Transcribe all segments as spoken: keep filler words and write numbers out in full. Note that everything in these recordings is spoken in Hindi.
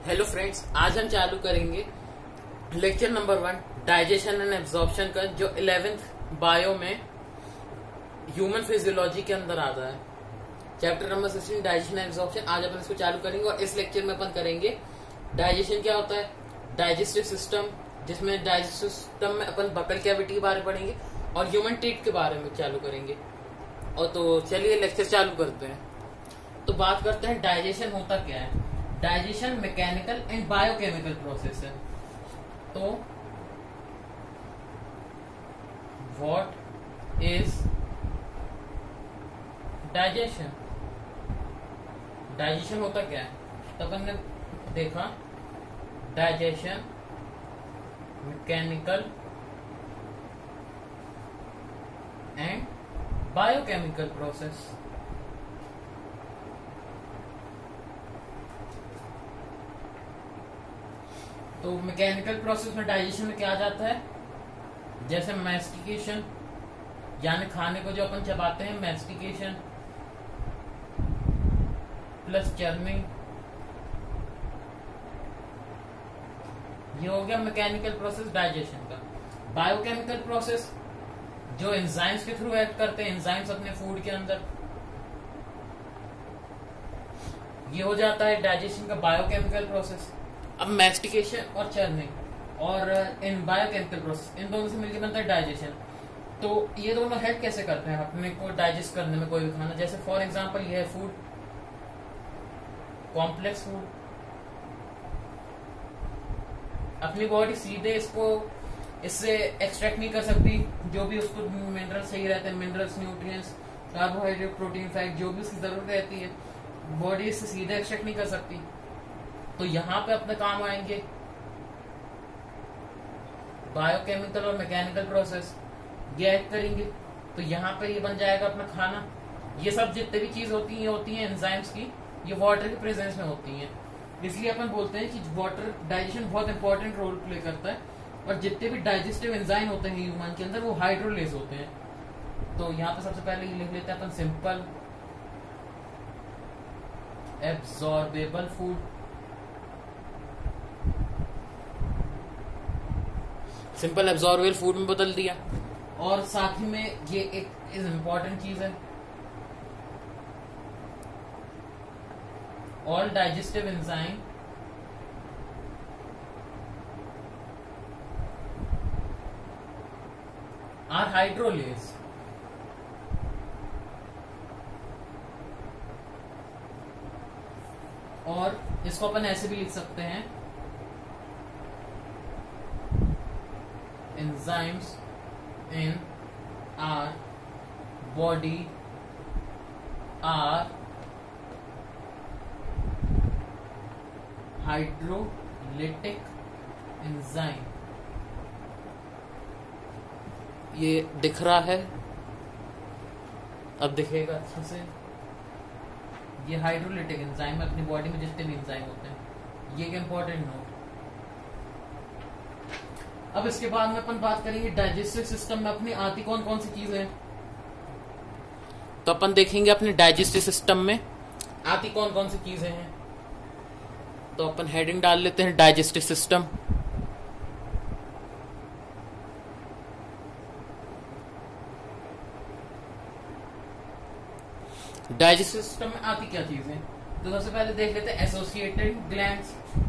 हेलो फ्रेंड्स, आज हम चालू करेंगे lecture number one digestion and absorption का, जो इलेवेंथ बायो में ह्यूमन फिजियोलॉजी के अंदर आता है। Chapter number sixteen digestion and absorption. आज अपन इसको चालू करेंगे और इस लेक्चर में अपन करेंगे डाइजेशन क्या होता है, डाइजेस्टिव सिस्टम, जिसमें डाइजेस्टिव सिस्टम में अपन बकल कैविटी के बारे में पढ़ेंगे और ह्यूमन टीथ के बारे में चालू करेंगे। और तो चलिए लेक्चर चालू करते हैं। तो बात करते हैं डाइजेशन होता क्या है। Digestion mechanical and biochemical process है। तो व्हाट इज डाइजेशन? डाइजेशन होता क्या है? तो अपन ने देखा digestion mechanical and biochemical process. तो मैकेनिकल प्रोसेस में डाइजेशन में क्या आ जाता है, जैसे मैस्टिकेशन, यानी खाने को जो अपन चबाते हैं, मैस्टिकेशन प्लस चर्निंग, ये हो गया मैकेनिकल प्रोसेस डाइजेशन का। बायोकेमिकल प्रोसेस जो एंजाइम्स के थ्रू एक्ट करते हैं, एंजाइम्स अपने फूड के अंदर, ये हो जाता है डाइजेशन का बायोकेमिकल प्रोसेस। अब मैस्टिकेशन और चर्निंग और इन बायोकेमिकल प्रोसेस, इन दोनों से मिलकर बनता है डाइजेशन। तो ये दोनों हेल्प कैसे करते हैं अपने को डाइजेस्ट करने में कोई भी खाना? जैसे फॉर एग्जांपल ये है फूड, कॉम्प्लेक्स फूड, अपनी बॉडी सीधे इसको इससे एक्सट्रैक्ट नहीं कर सकती। जो भी उसको मिनरल्स चाहिए रहते हैं, minerals, nutrients, carbohydrate, protein, fat, जो भी उसकी जरूरत रहती है, बॉडी इससे सीधे एक्सट्रैक्ट नहीं कर सकती। तो यहां पे अपने काम आएंगे बायोकेमिकल और मैकेनिकल प्रोसेस, ये ऐड करेंगे। तो यहाँ पे ये बन जाएगा अपना खाना। ये सब जितने भी चीज होती है होती है एंजाइम्स की, ये वाटर के प्रेजेंस में होती हैं। इसलिए अपन बोलते हैं कि वाटर डाइजेशन बहुत इंपॉर्टेंट रोल प्ले करता है। और जितने भी डाइजेस्टिव एंजाइम होते हैं ह्यूमन के अंदर, वो हाइड्रोलेज होते हैं। तो यहाँ पे सबसे पहले ये लिख लेते हैं अपन simple absorbable food, simple absorbable food में बदल दिया। और साथ ही में ये एक इम्पॉर्टेंट चीज है, all digestive enzyme are hydrolase. और इसको अपन ऐसे भी लिख सकते हैं, enzymes in our body are hydrolytic enzyme। ये दिख रहा है, अब दिखेगा अच्छे से। ये हाइड्रोलिटिक एंजाइम अपनी बॉडी में जितने भी एंजाइम होते हैं, ये एक इंपॉर्टेंट नोट। अब इसके बाद में अपन बात करेंगे डाइजेस्टिव सिस्टम में अपनी आती कौन कौन सी चीजें हैं। तो अपन देखेंगे अपने डाइजेस्टिव सिस्टम में आती कौन कौन सी चीजें हैं। तो अपन हेडिंग डाल लेते हैं डाइजेस्टिव सिस्टम। डाइजेस्टिव सिस्टम में आती क्या चीजें? तो सबसे पहले देख लेते हैं एसोसिएटेड ग्लैंड्स।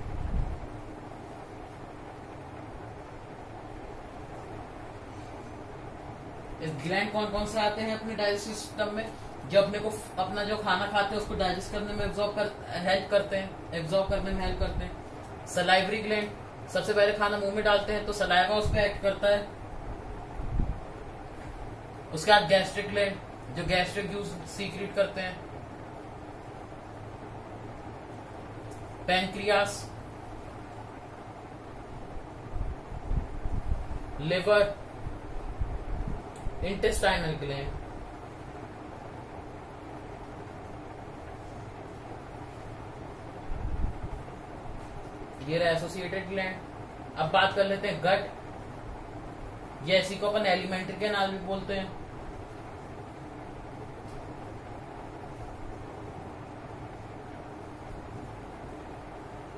ग्लैंड कौन कौन से आते हैं अपने डाइजेस्टिव सिस्टम में, जो अपने को अपना जो खाना खाते हैं उसको डाइजेस्ट करने में एब्जॉर्ब कर हेल्प करते हैं, एब्जॉर्ब करने में हेल्प करते हैं। सलाइवरी ग्लैंड, सबसे पहले खाना मुंह में डालते हैं तो सलाइवा उस पर एक्ट करता है। उसके बाद गैस्ट्रिक ग्लैंड, जो गैस्ट्रिक जूस सीक्रेट करते हैं। पैंक्रियास, लिवर, इंटेस्टाइनल ग्लैंड, ये रहा एसोसिएटेड ग्लैंड। अब बात कर लेते हैं गट, ये इसी को अपन एलिमेंट्री के नाम भी बोलते हैं।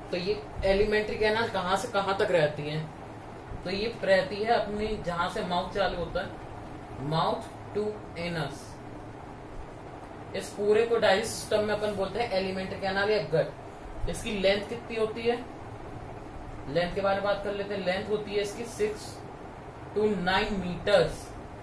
तो ये एलिमेंट्री कैनाल कहाँ से कहाँ तक रहती है? तो ये रहती है अपनी जहां से माउथ चालू होता है, माउथ टू एनस। इस पूरे को डाइजेस्ट सिस्टम में अपन बोलते हैं एलिमेंट्री कैनाल या गट। इसकी लेंथ कितनी होती है? लेंथ के बारे में बात कर लेते हैं। लेंथ होती है इसकी six to nine metres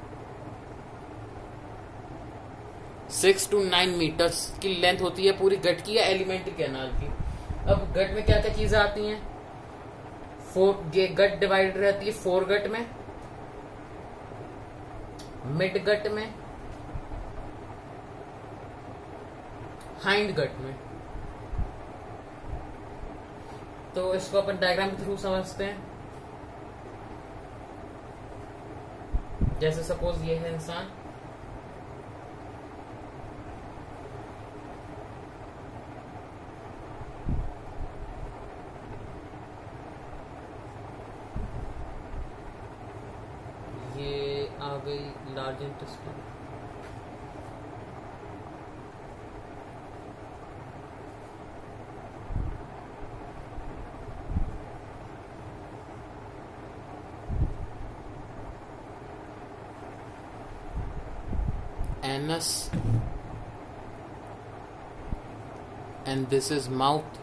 six to nine metres की लेंथ होती है पूरी गट की या एलिमेंट्री कैनाल की। अब गट में क्या क्या चीजें आती हैं? फोर, ये गट डिवाइड रहती है फोर गट में, मिड गट में, हाइंड गट में। तो इसको अपन डायग्राम के थ्रू समझते हैं। जैसे सपोज ये है इंसान, ये आ गई large intestine. Anus and this is mouth.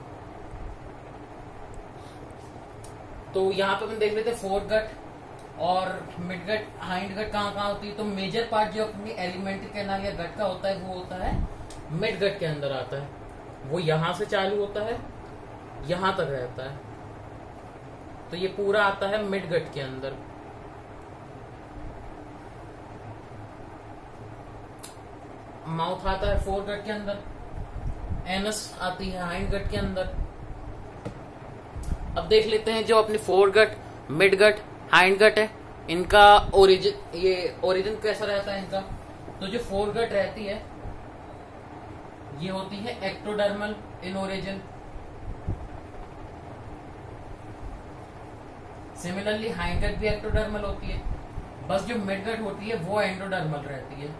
तो यहां पे अपन देख लेते हैं फोर गट और मिड गट, हाइंड गट कहाँ कहाँ होती है। तो मेजर पार्ट जो अपनी एलिमेंट्री कैनाल या गट का होता है वो होता है मिड गट के अंदर आता है। वो यहां से चालू होता है, यहां तक रहता है। तो ये पूरा आता है मिड गट के अंदर। माउथ आता है फोर गट के अंदर, एनस आती है हाइंड गट के अंदर। अब देख लेते हैं जो अपनी fore gut, mid gut, hind gut है, इनका ओरिजिन, ये ओरिजिन कैसा रहता है इनका। तो जो फोर गट रहती है ये होती है ectodermal in origin. Similarly hind gut भी एक्टोडर्मल होती है, बस जो मिड गट होती है वो एंडोडर्मल रहती है।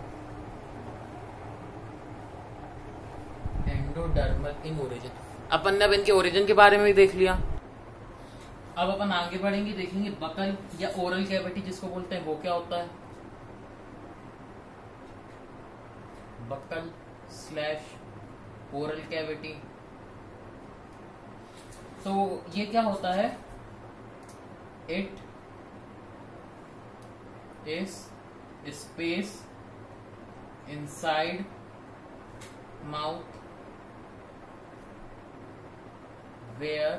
Endodermal in origin. अपन ने अब इनके ओरिजिन के बारे में भी देख लिया। अब अपन आगे बढ़ेंगे, देखेंगे बकल या ओरल कैविटी जिसको बोलते हैं वो क्या होता है। Buccal slash oral cavity. तो ये क्या होता है? It is space inside mouth where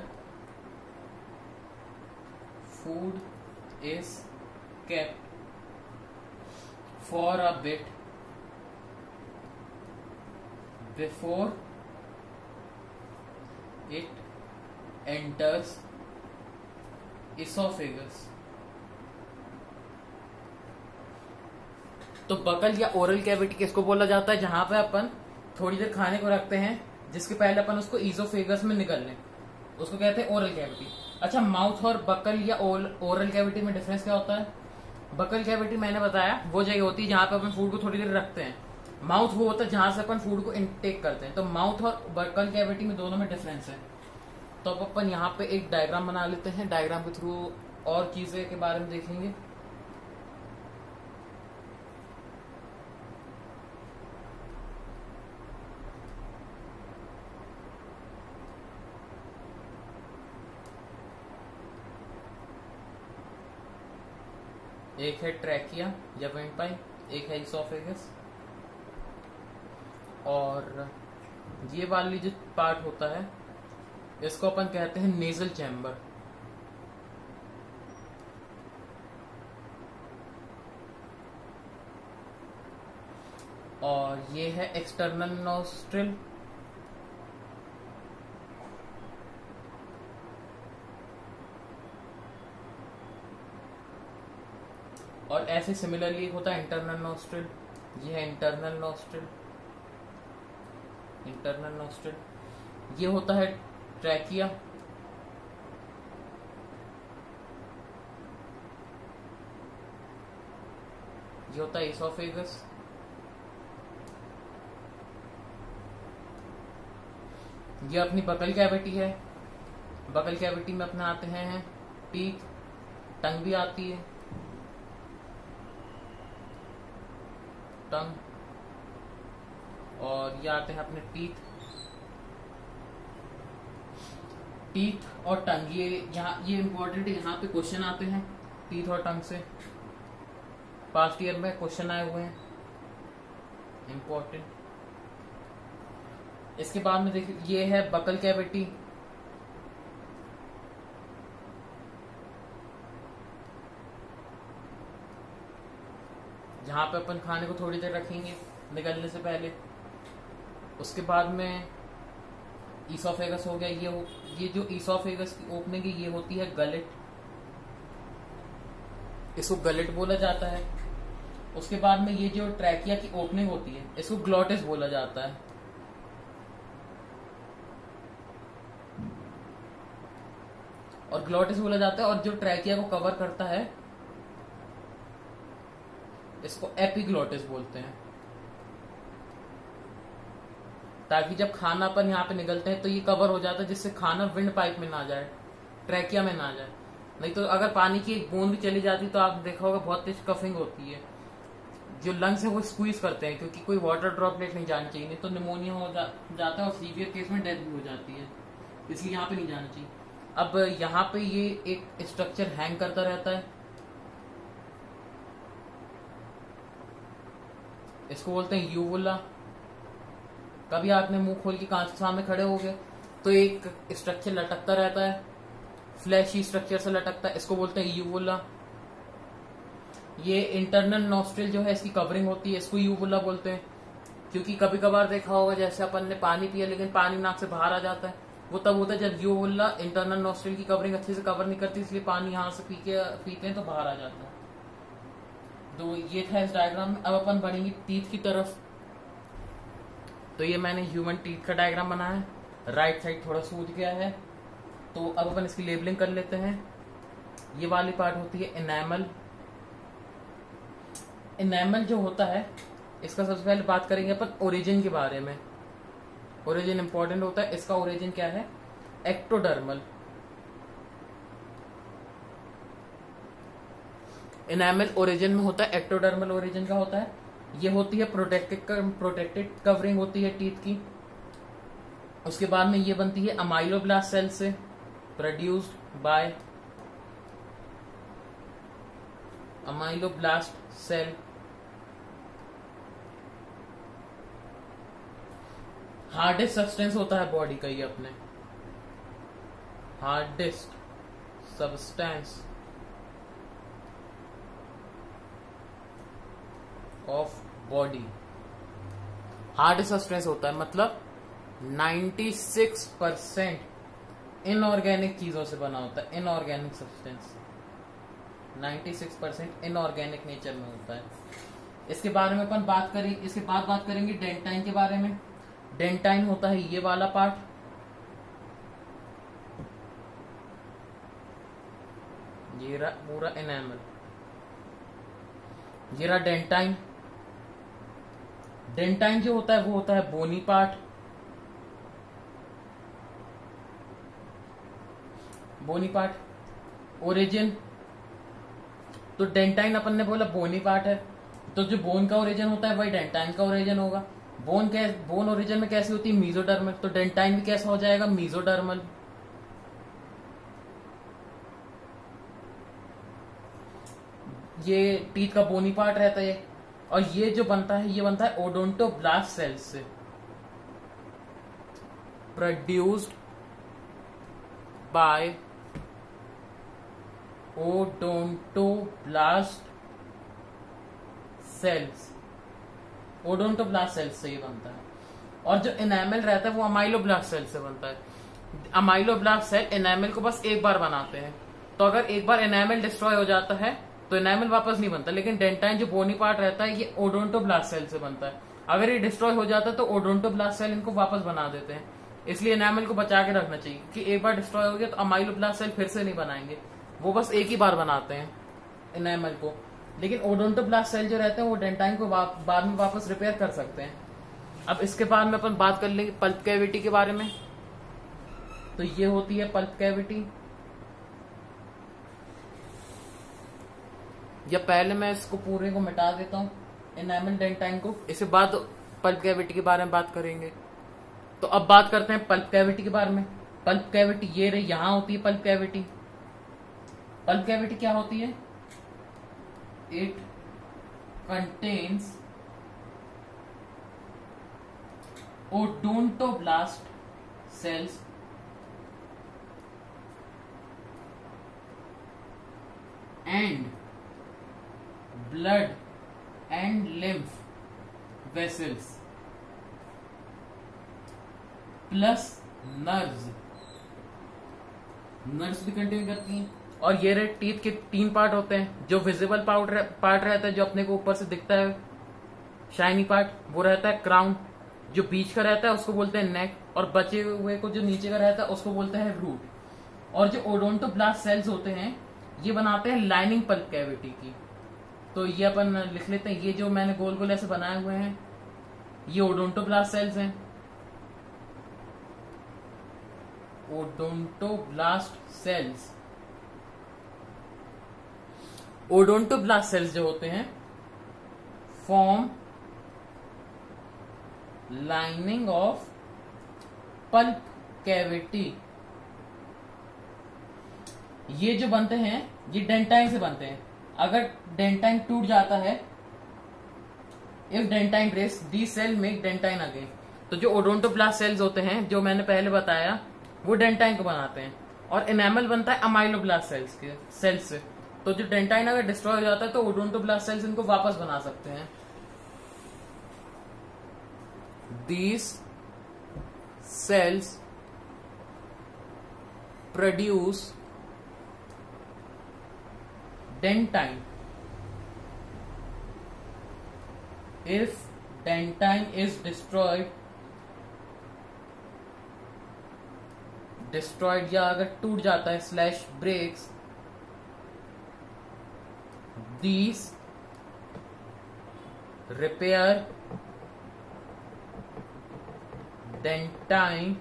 food is kept for a bit before it enters esophagus। तो बकल या ओरल कैविटी किसको बोला जाता है? जहां पे अपन थोड़ी देर खाने को रखते हैं जिसके पहले अपन उसको ईसोफेगस में निकल लें, उसको कहते हैं ओरल कैविटी। अच्छा, माउथ और बकल या ओरल कैविटी में डिफरेंस क्या होता है? बकल कैविटी मैंने बताया वो जगह होती है जहां पे अपन फूड को थोड़ी देर रखते हैं। माउथ वो होता है जहां से अपन फूड को इनटेक करते हैं। तो माउथ और बकल कैविटी में दोनों में डिफरेंस है। तो अब अपन यहाँ पे एक डायग्राम बना लेते हैं। डायग्राम के थ्रू और चीजें के बारे में देखेंगे। एक है ट्रैकिया या विंडपाइप, एक है इसोफेगस, और ये वाली जो पार्ट होता है इसको अपन कहते हैं नेजल चैम्बर। और ये है एक्सटर्नल नोस्ट्रिल। और ऐसे सिमिलरली होता है इंटरनल नोस्ट्रिल। ये है इंटरनल नोस्ट्रिल, इंटरनल नोस्ट्रिल। ये होता है ट्रैकिया। ये होता है इसोफेगस। ये अपनी बकल कैविटी है। बकल कैविटी में अपने आते हैं टीथ, टंग भी आती है, टंग, और ये आते हैं अपने टीथ। टीथ और टंग, ये यहाँ ये इंपॉर्टेंट है, यहाँ पे क्वेश्चन आते हैं टीथ और टंग से, पास्ट ईयर में क्वेश्चन आए हुए हैं, इंपॉर्टेंट। इसके बाद में देखिए ये है बकल कैविटी, जहां पे अपन खाने को थोड़ी देर रखेंगे निकलने से पहले। उसके बाद में ईसोफेगस हो गया, ये हो, ये जो ईसोफेगस की ओपनिंग है ये होती है गलेट, इसको गलेट बोला जाता है। उसके बाद में ये जो ट्रैकिया की ओपनिंग होती है इसको ग्लॉटिस बोला जाता है। और ग्लॉटिस बोला जाता है, और जो ट्रैकिया को कवर करता है इसको एपिग्लॉटिस बोलते हैं, ताकि जब खाना अपन यहाँ पे निकलते हैं तो ये कवर हो जाता है, जिससे खाना विंड पाइप में ना जाए, ट्रैकिया में ना जाए। नहीं तो अगर पानी की एक बूंद भी चली जाती तो आप देखा होगा बहुत तेज कफिंग होती है, जो लंग्स है वो स्क्वीज करते हैं, क्योंकि कोई वाटर ड्रॉपलेट नहीं जानी चाहिए, नहीं तो निमोनिया हो जा, जाता है और सीवियर केस में डेथ भी हो जाती है, इसलिए यहाँ पे नहीं जाना चाहिए। अब यहाँ पे ये एक स्ट्रक्चर हैंग करता रहता है, इसको बोलते हैं यूवुला। कभी आपने मुंह खोल के कांच के सामने खड़े हो गए तो एक स्ट्रक्चर लटकता रहता है, फ्लैशी स्ट्रक्चर से लटकता है, इसको बोलते हैं यूवुला। ये इंटरनल नॉस्ट्रिल जो है इसकी कवरिंग होती है, इसको यूवुला बोलते हैं। क्योंकि कभी कभार देखा होगा जैसे अपन ने पानी पिया लेकिन पानी नाक से बाहर आ जाता है, वो तब होता है जब यूवुला इंटरनल नॉस्ट्रिल की कवरिंग अच्छे से कवर नहीं करती, इसलिए पानी यहाँ से पी के पीते हैं तो बाहर आ जाता है। तो ये था इस डायग्राम में। अब अपन बढ़ेंगे टीथ की तरफ। तो ये मैंने ह्यूमन टीथ का डायग्राम बनाया है, राइट साइड थोड़ा सूज गया है, तो अब अपन इसकी लेबलिंग कर लेते हैं। ये वाली पार्ट होती है एनामल। एनामल जो होता है इसका सबसे पहले बात करेंगे अपन ओरिजिन के बारे में। ओरिजिन इंपॉर्टेंट होता है, इसका ओरिजिन क्या है, एक्टोडर्मल। एनामल ओरिजिन में होता है, एक्टोडर्मल ओरिजिन का होता है। ये होती है प्रोटेक्टेड प्रोटेक्टेड कवरिंग होती है टीथ की। उसके बाद में ये बनती है अमाइलोब्लास्ट सेल से, produced by ameloblast cell. Hardest substance होता है बॉडी का ये अपने, hardest substance of body. Hardest substance होता है मतलब छियानवे परसेंट इनऑर्गेनिक चीजों से बना होता है। इनऑर्गेनिक सब्सटेंस छियानवे परसेंट इनऑर्गेनिक नेचर में होता है। इसके बारे में अपन बात करें, इसके बाद बात करेंगे डेंटाइन के बारे में। डेंटाइन होता है ये वाला पार्ट, ये रहा पूरा एनामल, ये रहा डेंटाइन। डेंटाइन जो होता है वो होता है bony part. Bony part origin, तो डेंटाइन अपन ने बोला बोनी पार्ट है, तो जो बोन का ओरिजिन होता है वही डेंटाइन का ओरिजिन होगा। बोन कैसे, बोन ओरिजिन में कैसी होती है, मीजोडर्मल, तो डेंटाइन भी कैसा हो जाएगा, मीजोडर्मल। ये टीथ का बोनी पार्ट रहता है, और ये जो बनता है ये बनता है ओडोंटोब्लास्ट सेल्स से, produced by odontoblast cells. Odontoblast cells से ये बनता है। और जो एनामल रहता है वो अमाइलोब्लास्ट सेल से बनता है। अमाइलोब्लास्ट सेल एनामल को बस एक बार बनाते हैं, तो अगर एक बार एनामल डिस्ट्रॉय हो जाता है तो एनामल वापस नहीं बनता। लेकिन डेंटाइन जो बोनी पार्ट रहता है ये ओडोंटोब्लास्ट सेल से बनता है, अगर ये डिस्ट्रॉय हो जाता है तो ओडोंटोब्लास्ट सेल इनको वापस बना देते हैं। इसलिए एनामल को बचा के रखना चाहिए, कि एक बार डिस्ट्रॉय हो गया तो अमाइलोब्लास्ट सेल फिर से नहीं बनाएंगे, वो बस एक ही बार बनाते हैं एनामल को। लेकिन ओडोंटोब्लास्ट सेल जो रहते हैं वो डेंटाइन को बाद में वापस रिपेयर कर सकते हैं। अब इसके बाद में अपन बात कर लेंगे पल्प कैविटी के बारे में। तो ये होती है पल्प कैविटी। या पहले मैं इसको पूरे को मिटा देता हूँ, एनामल डेंटाइन को, इसके बाद पल्प कैविटी के बारे में बात करेंगे। तो अब बात करते हैं पल्प कैविटी के बारे में। पल्प कैविटी ये रही, यहां होती है पल्प कैविटी। पल्प कैविटी क्या होती है? It contains odontoblast cells and blood and lymph vessels plus nerves. Nerves भी कंटेन करती हैं। और ये रहे टीथ के तीन पार्ट होते हैं। जो विजिबल पार्ट रहता है, जो अपने को ऊपर से दिखता है, शाइनी पार्ट, वो रहता है क्राउन। जो बीच का रहता है उसको बोलते हैं नेक, और बचे हुए को जो नीचे का रहता है उसको बोलते हैं रूट। और जो ओडोंटोब्लास्ट सेल्स होते हैं ये बनाते हैं लाइनिंग पल्प कैविटी की। तो ये अपन लिख लेते हैं, ये जो मैंने गोल गोल ऐसे बनाए हुए हैं ये ओडोंटोब्लास्ट सेल्स हैं। ओडोंटोब्लास्ट सेल्स ओडोंटोब्लास्ट सेल्स जो होते हैं form lining of pulp cavity. ये जो बनते हैं ये डेंटाइन से बनते हैं। अगर डेंटाइन टूट जाता है, if dentine breaks the cell make dentine again, तो जो ओडोंटोब्लास्ट सेल्स होते हैं जो मैंने पहले बताया वो डेंटाइन को बनाते हैं। और एनामल बनता है अमाइलोब्लास्ट सेल्स के सेल्स से। तो जो डेंटाइन अगर डिस्ट्रॉय हो जाता है तो ओडोंटोब्लास्ट सेल्स इनको वापस बना सकते हैं। These cells produce dentine. If dentine is destroyed, destroyed या अगर टूट जाता है slash breaks, these repair dentine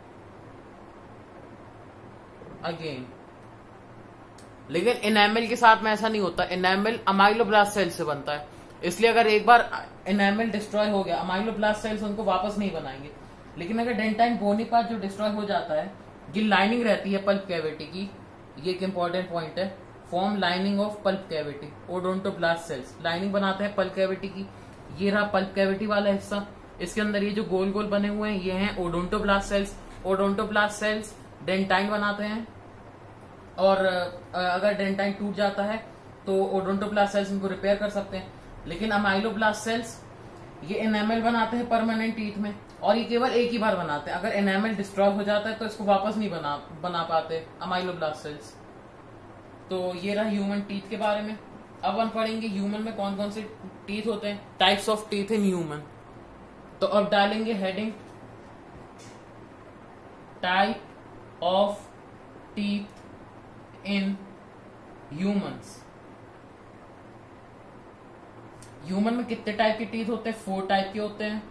again. लेकिन एनामल के साथ में ऐसा नहीं होता। एनामल अमाइलोब्लास्ट सेल से बनता है, इसलिए अगर एक बार एनामल डिस्ट्रॉय हो गया अमाइलोब्लास्ट सेल्स उनको वापस नहीं बनाएंगे। लेकिन अगर डेंटाइन बोनी पार्ट जो डिस्ट्रॉय हो जाता है, ये लाइनिंग रहती है पल्प कैविटी की। ये एक इंपॉर्टेंट पॉइंट है, form lining of pulp cavity. Odontoblast cells lining बनाते हैं पल्प कैविटी की। ये रहा पल्प कैविटी वाला हिस्सा। इसके अंदर ये जो गोल गोल बने हुए हैं ये हैं odontoblast cells. Odontoblast cells dentine बनाते हैं, और अगर डेंटाइन टूट जाता है तो ओडोंटोब्लास्ट सेल्स इनको रिपेयर कर सकते हैं। लेकिन अमाइलोब्लास्ट सेल्स ये एनामल बनाते हैं परमानेंट टीथ में, और ये केवल एक ही बार बनाते हैं। अगर एनामल डिस्ट्रॉय हो जाता है तो इसको वापस नहीं बना बना पाते अमाइलोब्लास्ट सेल्स। तो ये रहा ह्यूमन टीथ के बारे में। अब हम पढ़ेंगे ह्यूमन में कौन कौन से टीथ होते हैं, types of teeth in human. तो अब डालेंगे heading type of teeth in humans. Human में कितने टाइप के टीथ होते हैं? फोर टाइप के होते हैं।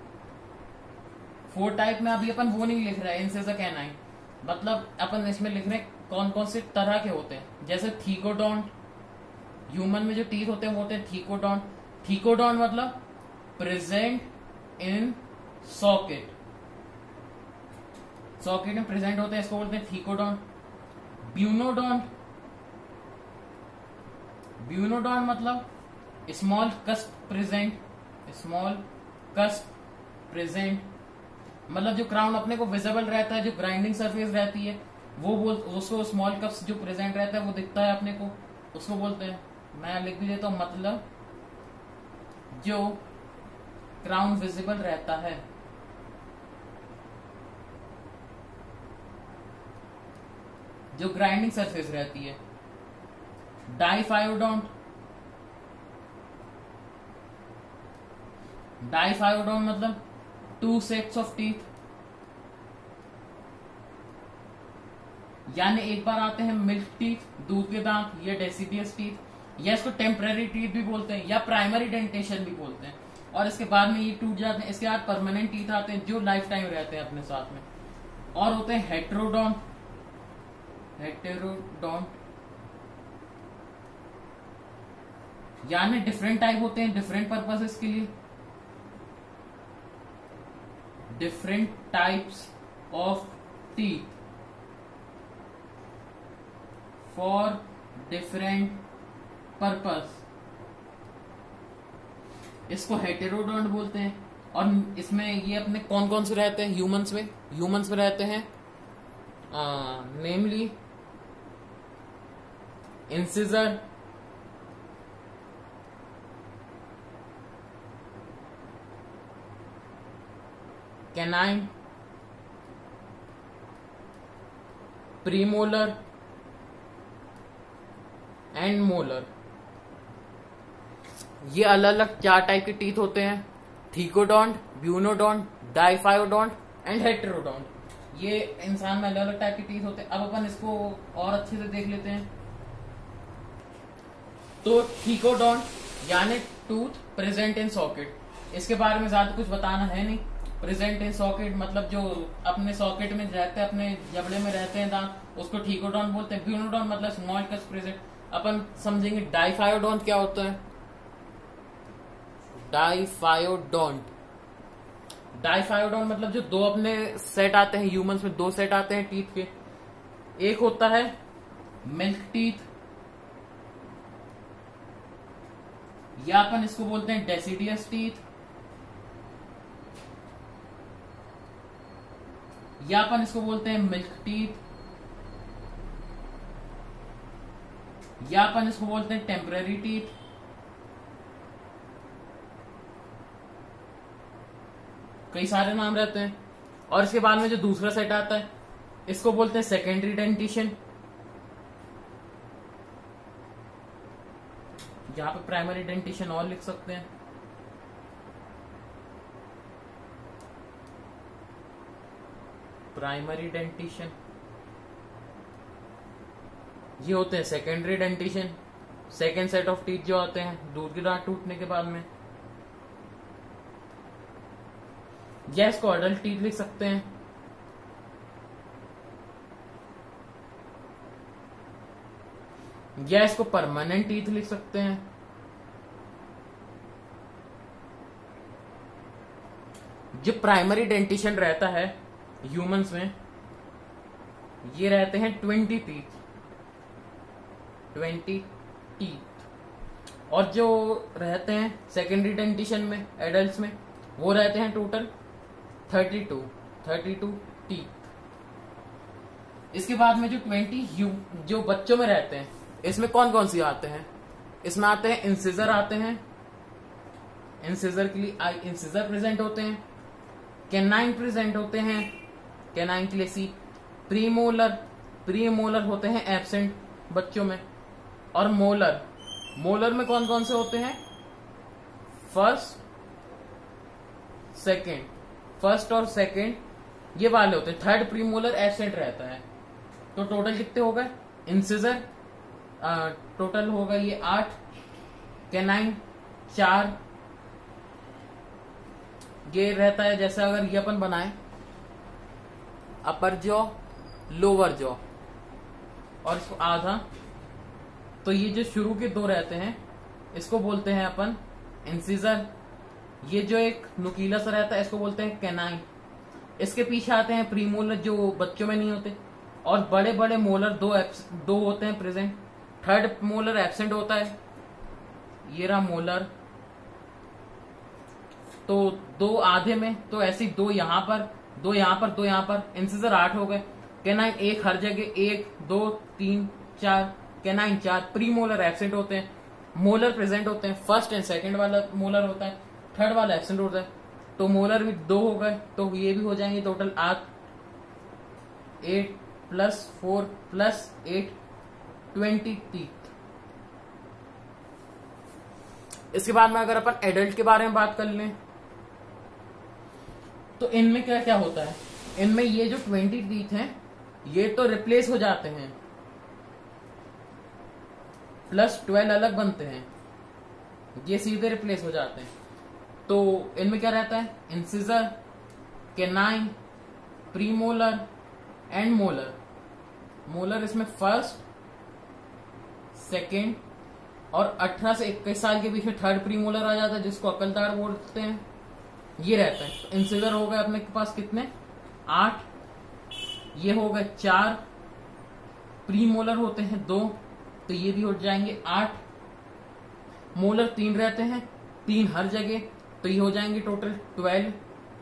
फोर टाइप में अभी अपन वो नहीं लिख रहे हैं इंसिजर कैनाइन, मतलब अपन इसमें लिख रहे हैं कौन कौन से तरह के होते हैं। जैसे थीकोडोंट, ह्यूमन में जो टीथ होते हैं वो होते हैं थीकोडोंट। थीकोडोंट मतलब प्रेजेंट इन सॉकेट, सॉकेट में प्रेजेंट होते हैं, इसको बोलते हैं थीकोडोंट। ब्यूनोडोंट, ब्यूनोडोंट मतलब small cusp present, small cusp present मतलब जो क्राउन अपने को विजिबल रहता है, जो ग्राइंडिंग सरफेस रहती है वो बोल उसको स्मॉल कप्स जो प्रेजेंट रहता है वो दिखता है अपने को, उसको बोलते हैं। मैं लिख भी देता हूं, मतलब जो क्राउन विजिबल रहता है। जो ग्राइंडिंग सरफेस रहती है। डाइफायोडोंट, डाइफायोडोंट मतलब टू सेट्स ऑफ टीथ, यानी एक बार आते हैं मिल्क टीथ, दूध के दांत, या डेसिडियस टीथ, या इसको टेम्पररी टीथ भी बोलते हैं, या प्राइमरी डेंटेशन भी बोलते हैं। और इसके बाद में ये टूट जाते हैं। इसके बाद परमानेंट टीथ आते हैं जो लाइफ टाइम रहते हैं अपने साथ में। और होते हैं हेटेरोडोंट, हेटेरोडोंट यानी डिफरेंट टाइप होते हैं डिफरेंट पर्पसेस के लिए, different types of teeth for different purpose, इसको हेटेरोडोंट बोलते हैं। और इसमें ये अपने कौन कौन से रहते हैं ह्यूमंस में, ह्यूमंस में रहते हैं namely incisor, canine, premolar and molar. ये अलग अलग चार टाइप के टीथ होते हैं, thecodont, bunodont, diphyodont and heterodont. ये इंसान में अलग अलग टाइप के टीथ होते हैं। अब अपन इसको और अच्छे से देख लेते हैं। तो थीकोडोंट यानी टूथ प्रेजेंट इन सॉकेट, इसके बारे में ज्यादा कुछ बताना है नहीं। प्रेजेंट इन सॉकेट मतलब जो अपने सॉकेट में रहते हैं, अपने जबड़े में रहते हैं दांत, उसको थीकोडोंट बोलते हैं। ब्यूनोडोंट मतलब स्मॉल कस प्रेजेंट। अपन समझेंगे डाइफायोडोंट क्या होता है। डाइफायोडोंट, डाइफायोडोंट मतलब जो दो अपने सेट आते हैं ह्यूमंस में, दो सेट आते हैं टीथ के। एक होता है मिल्क टीथ, या अपन इसको बोलते हैं डेसिडियस टीथ, या अपन इसको बोलते हैं मिल्क टीथ, या अपन इसको बोलते हैं टेम्पररी टीथ। कई सारे नाम रहते हैं। और इसके बाद में जो दूसरा सेट आता है इसको बोलते हैं सेकेंडरी डेंटिशन, जहां पे प्राइमरी डेंटिशन और लिख सकते हैं। प्राइमरी डेंटिशन ये होते हैं secondary dentition, second set of teeth जो आते हैं दूध की दांत टूटने के बाद में। या इसको अडल्ट टीथ लिख सकते हैं। या इसको परमानेंट टीथ लिख सकते हैं। जो प्राइमरी डेंटिशन रहता है ह्यूमंस में, ये रहते हैं ट्वेंटी टीथ, ट्वेंटी टीथ। और जो रहते हैं सेकेंडरी डेंटिशन में एडल्ट्स में, वो रहते हैं total thirty two, thirty two teeth. इसके बाद में जो ट्वेंटी जो बच्चों में रहते हैं, इसमें कौन कौन सी आते हैं? इसमें आते हैं इंसिजर आते हैं, इंसिजर के लिए आई इंसिजर प्रेजेंट होते हैं, कैनाइन प्रेजेंट होते हैं, कैनाइन के लिए सी, प्रीमोलर, प्रीमोलर होते हैं एब्सेंट बच्चों में, और मोलर, मोलर में कौन कौन से होते हैं? फर्स्ट, सेकेंड, फर्स्ट और सेकेंड ये वाले होते हैं। थर्ड प्रीमोलर एब्सेंट रहता है। तो टोटल कितने हो गए? इंसिजर टोटल होगा ये आठ, कैनाइन चार, ये रहता है जैसे अगर ये अपन बनाए अपर जॉ लोअर जॉ और इसको आधा, तो ये जो शुरू के दो रहते हैं इसको बोलते हैं अपन इंसिजर। ये जो एक नुकीला सा रहता है इसको बोलते हैं कैनाइन। इसके पीछे आते हैं प्रीमोलर जो बच्चों में नहीं होते, और बड़े बड़े मोलर दो दो होते हैं प्रेजेंट। थर्ड मोलर एब्सेंट होता है, ये रहा मोलर। तो दो आधे में, तो ऐसे दो यहां पर, दो यहां पर, दो यहां पर, इंसिजर आठ हो गए। कैनाइन एक हर जगह, एक दो तीन चार, कैनाइन चार। प्रीमोलर एब्सेंट होते हैं, मोलर प्रेजेंट होते हैं। फर्स्ट एंड सेकंड वाला मोलर होता है, थर्ड वाला एब्सेंट होता है। तो मोलर भी दो हो गए, तो ये भी हो जाएंगे टोटल आठ, eight plus four plus eight, twenty teeth. इसके बाद में अगर अपन एडल्ट के बारे में बात कर लें तो इनमें क्या क्या होता है? इनमें ये जो ट्वेंटी टीथ हैं ये तो रिप्लेस हो जाते हैं, प्लस ट्वेल्व अलग बनते हैं, ये सीधे रिप्लेस हो जाते हैं। तो इनमें क्या रहता है? Incisor, canine, premolar, and molar. Molar इसमें फर्स्ट, सेकेंड और अठारह से इक्कीस साल के बीच में थर्ड प्री मोलर आ जाता है, जिसको अकलदार बोलते हैं। ये रहता है। तो इंसिजर हो गए अपने के पास कितने, आठ। ये हो गए चार। प्री मोलर होते हैं दो, तो ये भी हो जाएंगे आठ। मोलर तीन रहते हैं, तीन हर जगह, तो ये हो जाएंगे total twelve.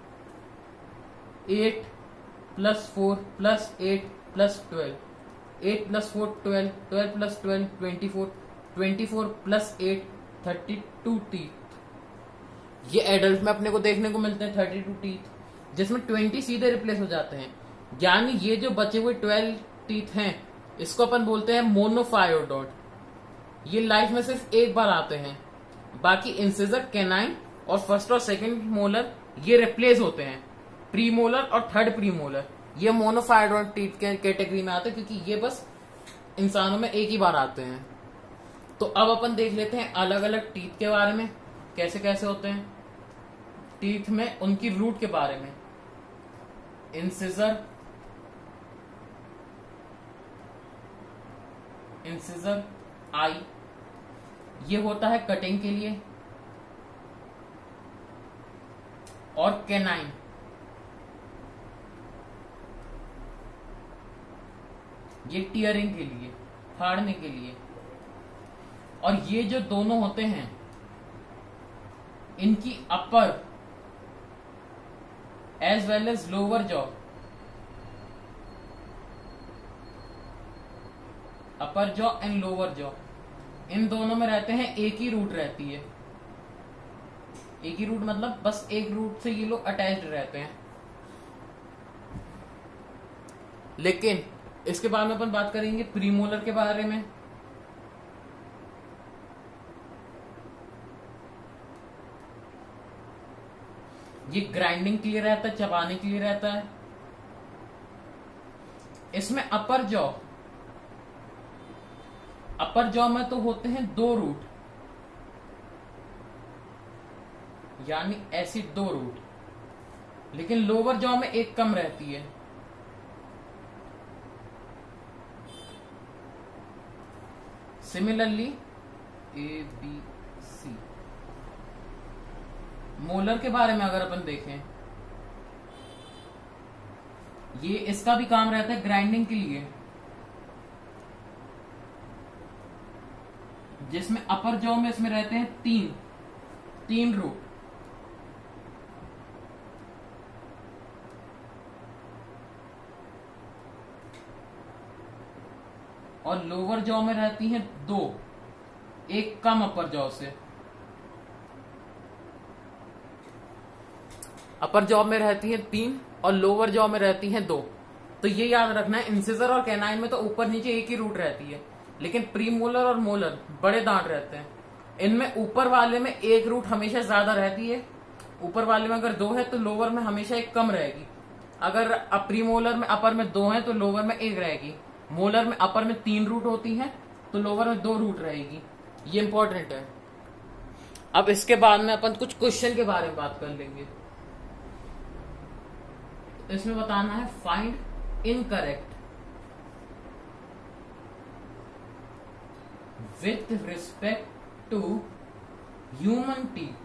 Eight plus four plus eight plus twelve. Eight plus four twelve, twelve plus twelve twenty four, twenty four plus eight thirty two teeth. ये एडल्ट में अपने को देखने को मिलते हैं थर्टी टू टीथ, जिसमें ट्वेंटी सीधे रिप्लेस हो जाते हैं। यानी ये जो बचे हुए ट्वेल्व टीथ हैं, इसको अपन बोलते हैं मोनोफायोडोंट। ये लाइफ में सिर्फ एक बार आते हैं। बाकी इंसिजर, कैनाइन और फर्स्ट और सेकंड मोलर ये रिप्लेस होते हैं। प्री मोलर और थर्ड प्री मोलर ये मोनोफायोडोंट टीथ के कैटेगरी में आते हैं, क्योंकि ये बस इंसानों में एक ही बार आते हैं। तो अब अपन देख लेते हैं अलग अलग टीथ के बारे में, कैसे कैसे होते हैं टीथ में, उनकी रूट के बारे में। इंसिजर, इंसिजर आई, ये होता है कटिंग के लिए। और कैनाइन, ये टीयरिंग के लिए, फाड़ने के लिए। और ये जो दोनों होते हैं, इनकी upper as well as lower jaw, upper jaw and lower jaw, इन दोनों में रहते हैं एक ही रूट रहती है। एक ही रूट मतलब बस एक रूट से ये लोग अटैच्ड रहते हैं। लेकिन इसके बाद में अपन बात करेंगे प्रीमोलर के बारे में। ये ग्राइंडिंग के लिए रहता है, चबाने के लिए रहता है। इसमें अपर जॉ, अपर जॉ में तो होते हैं दो रूट, यानी ऐसी दो रूट। लेकिन लोअर जॉ में एक कम रहती है। Similarly A B C. Molar के बारे में अगर अपन देखें, ये इसका भी काम रहता है ग्राइंडिंग के लिए, जिसमें अपर जॉ में इसमें रहते हैं तीन तीन रूट। और लोअर जॉ में रहती हैं दो, एक कम अपर जॉ से। अपर जॉ में रहती हैं तीन और लोअर जॉ में रहती हैं दो। तो ये याद रखना है, इंसिजर और कैनाइन में तो ऊपर नीचे एक ही रूट रहती है, लेकिन प्रीमोलर और मोलर बड़े दांत रहते हैं। इनमें ऊपर वाले में एक रूट हमेशा ज्यादा रहती है। ऊपर वाले में अगर दो है तो लोअर में हमेशा एक कम रहेगी। अगर प्रीमोलर में अपर में दो है तो लोअर में एक रहेगी। मोलर में अपर में तीन रूट होती हैं तो लोअर में दो रूट रहेगी। ये इंपॉर्टेंट है। अब इसके बाद में अपन कुछ क्वेश्चन के बारे में बात कर लेंगे। इसमें बताना है find incorrect with respect to human teeth.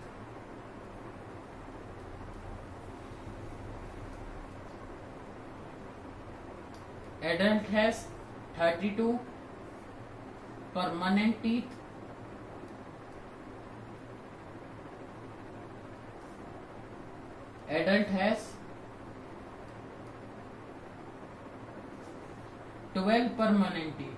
Adult has thirty-two permanent teeth. Adult has twelve permanent teeth.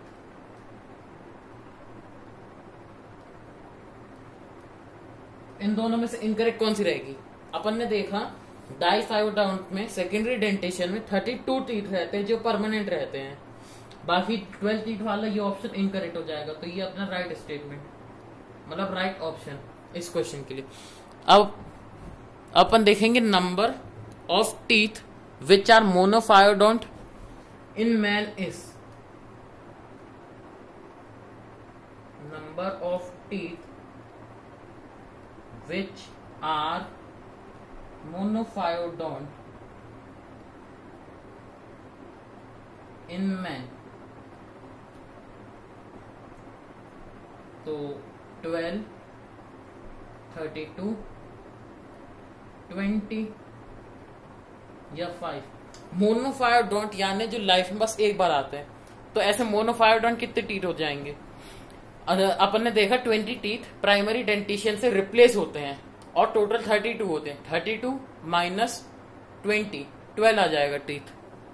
इन दोनों में से इनकरेक्ट कौन सी रहेगी? अपन ने देखा डाइफाइवोडोंट में सेकेंडरी डेंटेशन में थर्टी टू टीथ रहते हैं जो परमानेंट रहते हैं, बाकी ट्वेल्व टीथ वाला ये ऑप्शन इनकरेक्ट हो जाएगा। तो ये अपना राइट स्टेटमेंट, मतलब राइट ऑप्शन इस क्वेश्चन के लिए। अब अपन देखेंगे number of teeth which are monophyodont in man is. Number of teeth which are monophyodont in man, तो ट्वेल्व, थर्टी टू, ट्वेंटी या फाइव। मोनोफायोडोंट यानी जो लाइफ में बस एक बार आते हैं, तो ऐसे मोनोफायोडोंट कितने टीथ हो जाएंगे? अपन ने देखा ट्वेंटी टीथ प्राइमरी डेंटिशियन से रिप्लेस होते हैं और टोटल थर्टी टू होते हैं। Thirty two minus twenty, twelve आ जाएगा टीथ।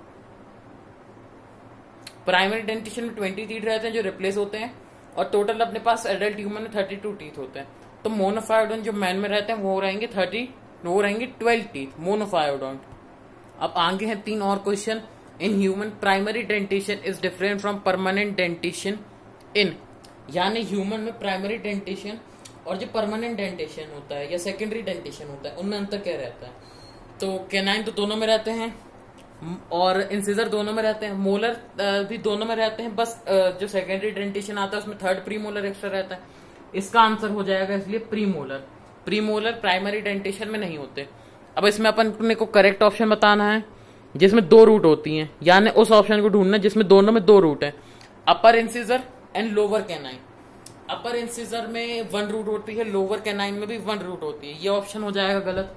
प्राइमरी डेंटिशियन में ट्वेंटी टीथ रहते हैं जो रिप्लेस होते हैं, और टोटल अपने पास एडल्ट ह्यूमन में थर्टी टू टीथ होते हैं। तो मोनोफायोडोंट जो मैन में रहते हैं वो रहेंगे थर्टी, वो रहेंगे ट्वेल्व टीथ मोनोफायोडोंट। अब आगे हैं तीन और question. In human primary dentition is different from permanent dentition in, यानी ह्यूमन में प्राइमरी डेंटिशन और जो परमानेंट डेंटिशन होता है या सेकेंडरी डेंटिशन होता है उनमें अंतर क्या रहता है? तो कैनाइन तो दोनों में रहते हैं और इंसिजर दोनों में रहते हैं, मोलर भी दोनों में रहते हैं, बस जो सेकेंडरी डेंटिशन आता है उसमें थर्ड प्री मोलर एक्स्ट्रा रहता है। इसका आंसर हो जाएगा इसलिए premolar. Premolar primary dentition में नहीं होते। अब इसमें अपन अपने को करेक्ट ऑप्शन बताना है जिसमें दो रूट होती हैं, यानी उस ऑप्शन को ढूंढना जिसमें दोनों में दो रूट है, upper incisor and lower canine. Upper incisor में वन रूट होती है, लोअर कैनाइन में भी वन रूट होती है, ये ऑप्शन हो जाएगा गलत।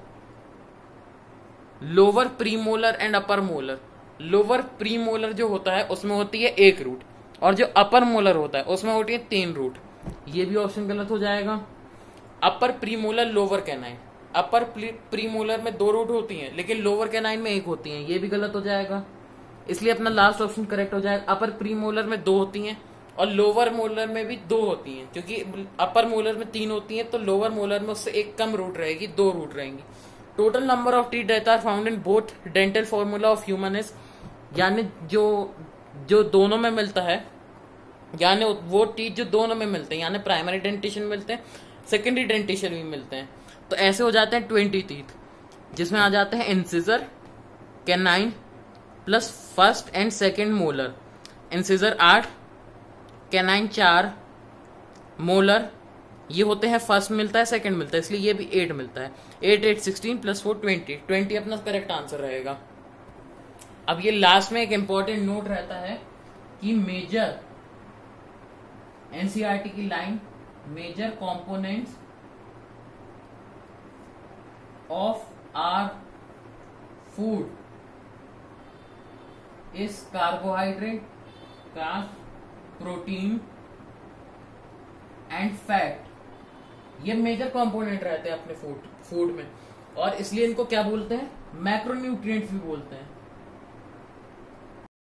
Lower premolar and upper molar, lower premolar जो होता है उसमें होती है एक रूट, और जो अपर मोलर होता है उसमें होती है तीन रूट, ये भी ऑप्शन गलत हो जाएगा। Upper premolar lower canine, upper premolar में दो रूट होती हैं लेकिन लोअर कैनाइन में एक होती हैं, ये भी गलत हो जाएगा। इसलिए अपना लास्ट ऑप्शन करेक्ट हो जाएगा। अपर प्रीमोलर में दो होती हैं और लोअर मोलर में भी दो होती हैं, क्योंकि अपर मोलर में तीन होती हैं तो लोअर मोलर में उससे एक कम रूट रहेगी, दो रूट रहेंगी। Total number of teeth that are found in both dental formula of human is, यानी जो जो दोनों में मिलता है, यानी वो टीथ जो दोनों में मिलते हैं, यानी प्राइमरी डेंटिशन मिलते हैं, सेकेंडरी डेंटिशन भी मिलते हैं, तो ऐसे हो जाते हैं ट्वेंटी टीथ, जिसमें आ जाते हैं incisor, canine plus first and second molar. Incisor आठ, कैनाइन चार, मोलर ये होते हैं फर्स्ट मिलता है, सेकंड मिलता है, इसलिए ये भी एट मिलता है। Eight eight sixteen plus four twenty, twenty अपना करेक्ट आंसर रहेगा। अब ये लास्ट में एक इंपॉर्टेंट नोट रहता है कि मेजर एनसीईआरटी की line, major components of our food is carbohydrate, carb, protein and fat. ये मेजर कंपोनेंट रहते हैं अपने फूड फूड में, और इसलिए इनको क्या बोलते हैं? मैक्रोन्यूट्रिएंट्स भी बोलते हैं।